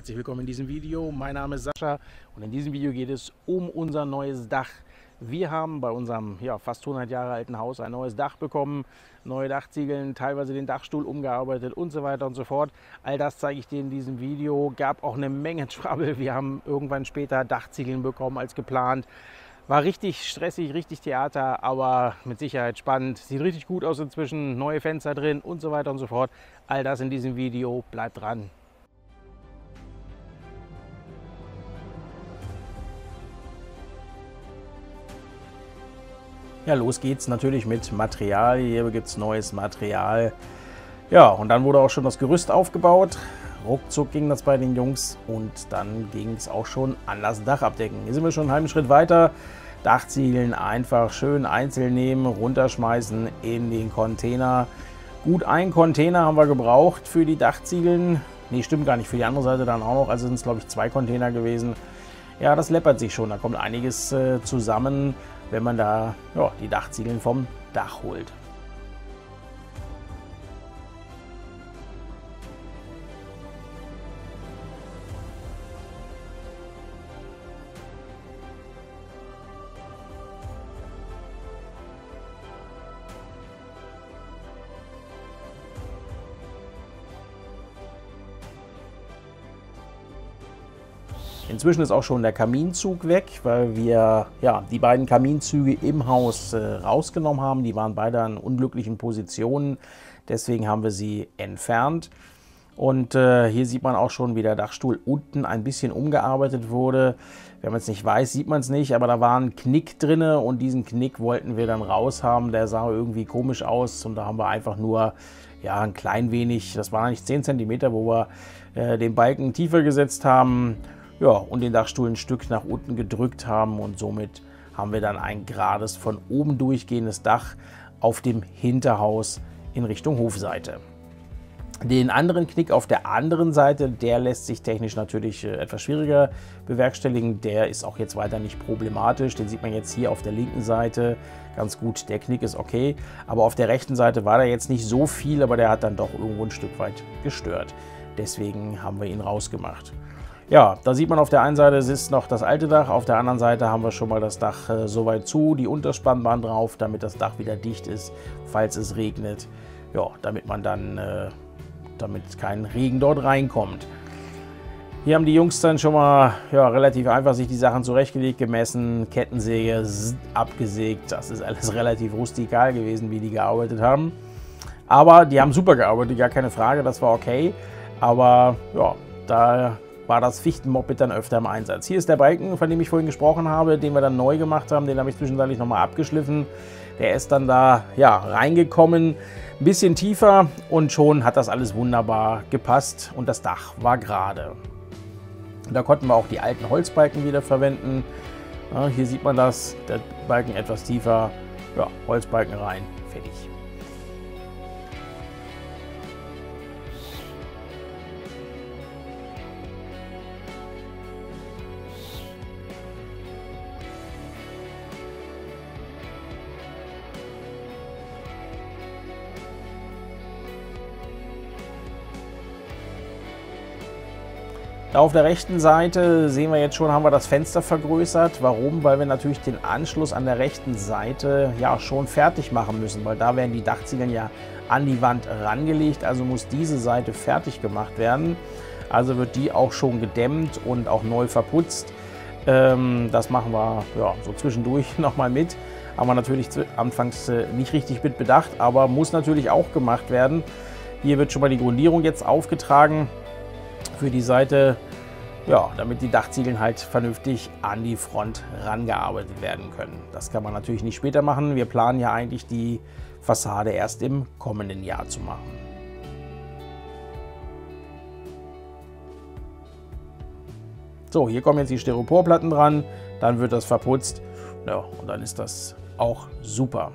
Herzlich willkommen in diesem Video. Mein Name ist Sascha und in diesem Video geht es um unser neues Dach. Wir haben bei unserem fast 100 Jahre alten Haus ein neues Dach bekommen, neue Dachziegeln, teilweise den Dachstuhl umgearbeitet und so weiter und so fort. All das zeige ich dir in diesem Video. Gab auch eine Menge Trouble. Wir haben irgendwann später Dachziegeln bekommen als geplant. War richtig stressig, richtig Theater, aber mit Sicherheit spannend. Sieht richtig gut aus inzwischen, neue Fenster drin und so weiter und so fort. All das in diesem Video. Bleibt dran. Ja, los geht's natürlich mit Material. Hier gibt es neues Material. Ja, und dann wurde auch schon das Gerüst aufgebaut. Ruckzuck ging das bei den Jungs und dann ging es auch schon an das Dach abdecken. Hier sind wir schon einen halben Schritt weiter. Dachziegeln einfach schön einzeln nehmen, runterschmeißen in den Container. Gut, einen Container haben wir gebraucht für die Dachziegeln. Nee, stimmt gar nicht, für die andere Seite dann auch noch. Also sind es, glaube ich, 2 Container gewesen. Ja, das läppert sich schon. Da kommt einiges zusammen, wenn man da die Dachziegeln vom Dach holt. Inzwischen ist auch schon der Kaminzug weg, weil wir die beiden Kaminzüge im Haus rausgenommen haben. Die waren beide an unglücklichen Positionen, deswegen haben wir sie entfernt. Und hier sieht man auch schon, wie der Dachstuhl unten ein bisschen umgearbeitet wurde. Wenn man es nicht weiß, sieht man es nicht, aber da war ein Knick drin und diesen Knick wollten wir dann raus haben. Der sah irgendwie komisch aus und da haben wir einfach nur ein klein wenig, das waren nicht 10 cm, wo wir den Balken tiefer gesetzt haben. Ja, und den Dachstuhl ein Stück nach unten gedrückt haben und somit haben wir dann ein gerades, von oben durchgehendes Dach auf dem Hinterhaus in Richtung Hofseite. Den anderen Knick auf der anderen Seite, der lässt sich technisch natürlich etwas schwieriger bewerkstelligen. Der ist auch jetzt weiter nicht problematisch. Den sieht man jetzt hier auf der linken Seite ganz gut. Der Knick ist okay, aber auf der rechten Seite war da jetzt nicht so viel, aber der hat dann doch irgendwo ein Stück weit gestört. Deswegen haben wir ihn rausgemacht. Ja, da sieht man auf der einen Seite ist noch das alte Dach, auf der anderen Seite haben wir schon mal das Dach soweit zu, die Unterspannbahn drauf, damit das Dach wieder dicht ist, falls es regnet. Ja, damit man dann, damit kein Regen dort reinkommt. Hier haben die Jungs dann schon mal relativ einfach sich die Sachen zurechtgelegt, gemessen, Kettensäge abgesägt. Das ist alles relativ rustikal gewesen, wie die gearbeitet haben. Aber die haben super gearbeitet, gar keine Frage, das war okay. Aber ja, da war das Fichtenmoped dann öfter im Einsatz. Hier ist der Balken, von dem ich vorhin gesprochen habe, den wir dann neu gemacht haben. Den habe ich zwischenzeitlich nochmal abgeschliffen. Der ist dann da reingekommen, ein bisschen tiefer und schon hat das alles wunderbar gepasst und das Dach war gerade. Da konnten wir auch die alten Holzbalken wieder verwenden. Ja, hier sieht man das, der Balken etwas tiefer, Holzbalken rein, fertig. Da auf der rechten Seite sehen wir jetzt schon, haben wir das Fenster vergrößert. Warum? Weil wir natürlich den Anschluss an der rechten Seite schon fertig machen müssen, weil da werden die Dachziegeln ja an die Wand rangelegt, also muss diese Seite fertig gemacht werden. Also wird die auch schon gedämmt und auch neu verputzt. Das machen wir so zwischendurch nochmal mit. Haben wir natürlich anfangs nicht richtig mit bedacht, aber muss natürlich auch gemacht werden. Hier wird schon mal die Grundierung jetzt aufgetragen für die Seite, damit die Dachziegeln halt vernünftig an die Front rangearbeitet werden können. Das kann man natürlich nicht später machen. Wir planen ja eigentlich die Fassade erst im kommenden Jahr zu machen. So, hier kommen jetzt die Styroporplatten dran, dann wird das verputzt, und dann ist das auch super.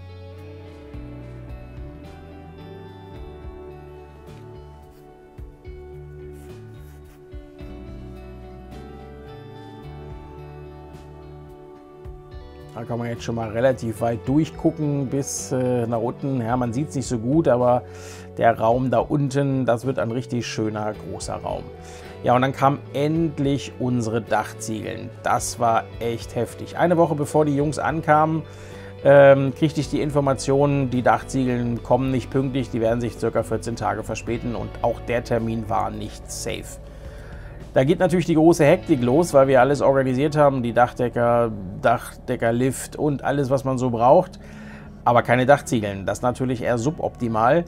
Da kann man jetzt schon mal relativ weit durchgucken bis nach unten. Ja, man sieht es nicht so gut, aber der Raum da unten, das wird ein richtig schöner, großer Raum. Ja, und dann kamen endlich unsere Dachziegeln. Das war echt heftig. Eine Woche bevor die Jungs ankamen, kriegte ich die Information, die Dachziegeln kommen nicht pünktlich, die werden sich ca. 14 Tage verspäten und auch der Termin war nicht safe. Da geht natürlich die große Hektik los, weil wir alles organisiert haben, die Dachdecker, Dachdeckerlift und alles, was man so braucht, aber keine Dachziegeln. Das ist natürlich eher suboptimal.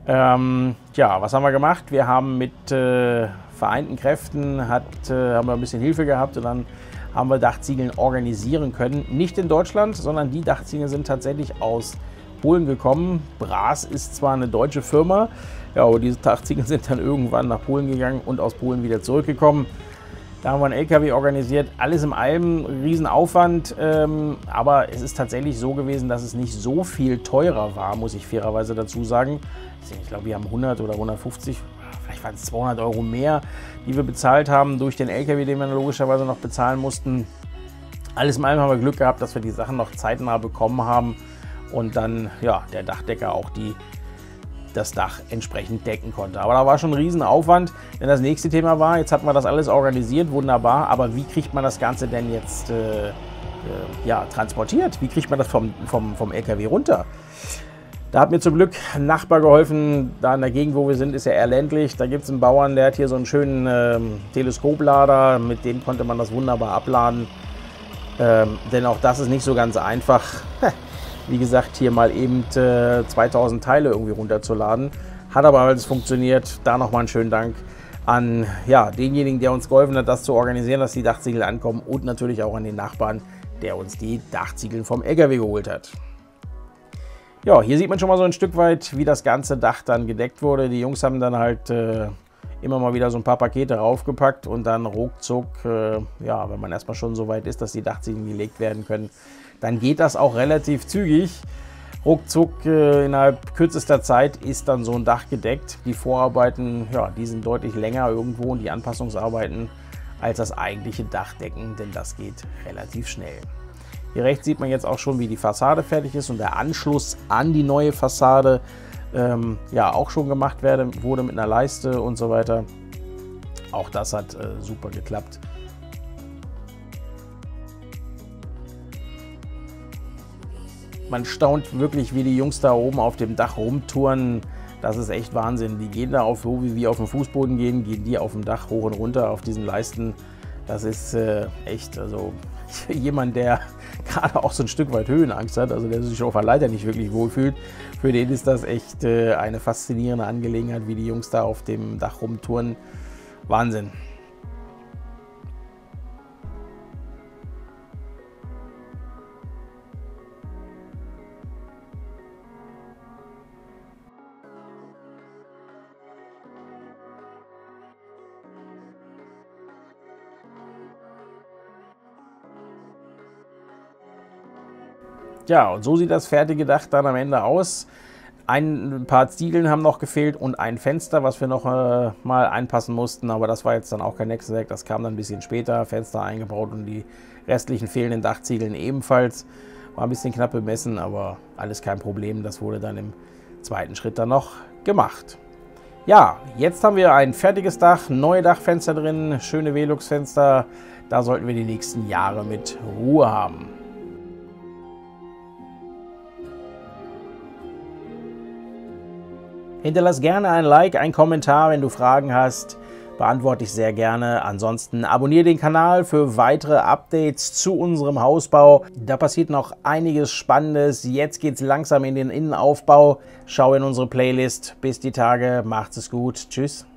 Ja, was haben wir gemacht? Wir haben mit vereinten Kräften haben wir ein bisschen Hilfe gehabt und dann haben wir Dachziegeln organisieren können. Nicht in Deutschland, sondern die Dachziegeln sind tatsächlich aus Polen gekommen. Bras ist zwar eine deutsche Firma, ja, aber diese Dachziegeln sind dann irgendwann nach Polen gegangen und aus Polen wieder zurückgekommen. Da haben wir einen LKW organisiert, alles im allem, Riesenaufwand, aber es ist tatsächlich so gewesen, dass es nicht so viel teurer war, muss ich fairerweise dazu sagen. Ich glaube, wir haben 100 oder 150, vielleicht waren es 200 Euro mehr, die wir bezahlt haben durch den LKW, den wir logischerweise noch bezahlen mussten. Alles in allem haben wir Glück gehabt, dass wir die Sachen noch zeitnah bekommen haben und dann ja, der Dachdecker auch das Dach entsprechend decken konnte. Aber da war schon ein Riesenaufwand, denn das nächste Thema war, jetzt hatten wir das alles organisiert, wunderbar, aber wie kriegt man das Ganze denn jetzt ja, transportiert? Wie kriegt man das vom LKW runter? Da hat mir zum Glück ein Nachbar geholfen, da in der Gegend, wo wir sind, ist ja eher ländlich. Da gibt es einen Bauern, der hat hier so einen schönen Teleskoplader, mit dem konnte man das wunderbar abladen. Denn auch das ist nicht so ganz einfach. Wie gesagt, hier mal eben 2000 Teile irgendwie runterzuladen. Hat aber alles funktioniert. Da nochmal einen schönen Dank an ja, denjenigen, der uns geholfen hat, das zu organisieren, dass die Dachziegel ankommen und natürlich auch an den Nachbarn, der uns die Dachziegel vom LKW geholt hat. Ja, hier sieht man schon mal so ein Stück weit, wie das ganze Dach dann gedeckt wurde. Die Jungs haben dann halt immer mal wieder so ein paar Pakete raufgepackt und dann ruckzuck, ja, wenn man erstmal schon so weit ist, dass die Dachziegel gelegt werden können, dann geht das auch relativ zügig. Ruckzuck, innerhalb kürzester Zeit ist dann so ein Dach gedeckt. Die Vorarbeiten, ja, die sind deutlich länger irgendwo und die Anpassungsarbeiten als das eigentliche Dachdecken, denn das geht relativ schnell. Hier rechts sieht man jetzt auch schon, wie die Fassade fertig ist und der Anschluss an die neue Fassade ja auch schon gemacht wurde mit einer Leiste und so weiter. Auch das hat super geklappt. Man staunt wirklich, wie die Jungs da oben auf dem Dach rumtouren. Das ist echt Wahnsinn. Die gehen da auf, so wie wir auf dem Fußboden gehen die auf dem Dach hoch und runter auf diesen Leisten. Das ist echt, also jemand, der gerade auch so ein Stück weit Höhenangst hat, also der sich auf der Leiter nicht wirklich wohlfühlt, für den ist das echt eine faszinierende Angelegenheit, wie die Jungs da auf dem Dach rumtouren. Wahnsinn. Ja, und so sieht das fertige Dach dann am Ende aus. Ein paar Ziegeln haben noch gefehlt und ein Fenster, was wir noch mal einpassen mussten. Aber das war jetzt dann auch kein Hexenwerk, das kam dann ein bisschen später. Fenster eingebaut und die restlichen fehlenden Dachziegeln ebenfalls. War ein bisschen knapp bemessen, aber alles kein Problem. Das wurde dann im zweiten Schritt dann noch gemacht. Ja, jetzt haben wir ein fertiges Dach, neue Dachfenster drin, schöne Velux-Fenster. Da sollten wir die nächsten Jahre mit Ruhe haben. Hinterlass gerne ein Like, einen Kommentar, wenn du Fragen hast. Beantworte ich sehr gerne. Ansonsten abonniere den Kanal für weitere Updates zu unserem Hausbau. Da passiert noch einiges Spannendes. Jetzt geht es langsam in den Innenaufbau. Schau in unsere Playlist. Bis die Tage. Macht's es gut. Tschüss.